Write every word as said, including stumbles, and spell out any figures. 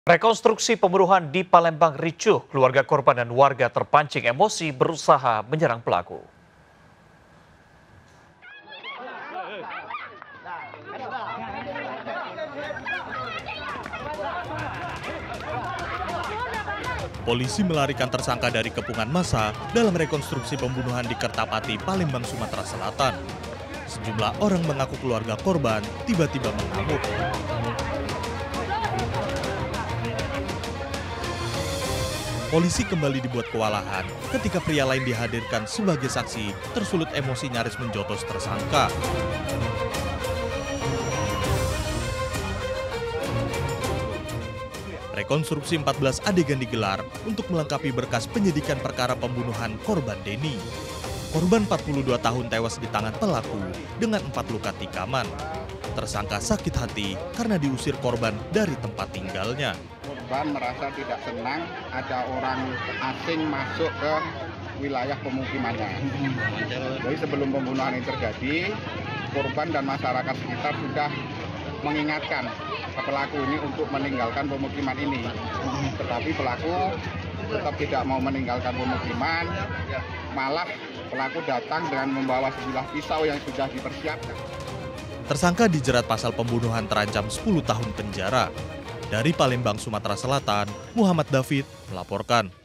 Rekonstruksi pembunuhan di Palembang ricuh, keluarga korban dan warga terpancing emosi berusaha menyerang pelaku. Polisi melarikan tersangka dari kepungan massa dalam rekonstruksi pembunuhan di Kertapati, Palembang, Sumatera Selatan. Sejumlah orang mengaku keluarga korban tiba-tiba mengamuk. Polisi kembali dibuat kewalahan ketika pria lain dihadirkan sebagai saksi tersulut emosi nyaris menjotos tersangka. Rekonstruksi empat belas adegan digelar untuk melengkapi berkas penyidikan perkara pembunuhan korban Denny. Korban empat puluh dua tahun tewas di tangan pelaku dengan empat luka tikaman. Tersangka sakit hati karena diusir korban dari tempat tinggalnya. Korban merasa tidak senang ada orang asing masuk ke wilayah pemukimannya. Jadi sebelum pembunuhan ini terjadi, korban dan masyarakat sekitar sudah mengingatkan pelaku ini untuk meninggalkan pemukiman ini. Tetapi pelaku tetap tidak mau meninggalkan pemukiman, malah pelaku datang dengan membawa sebilah pisau yang sudah dipersiapkan. Tersangka dijerat pasal pembunuhan terancam sepuluh tahun penjara. Dari Palembang, Sumatera Selatan, Muhammad David melaporkan.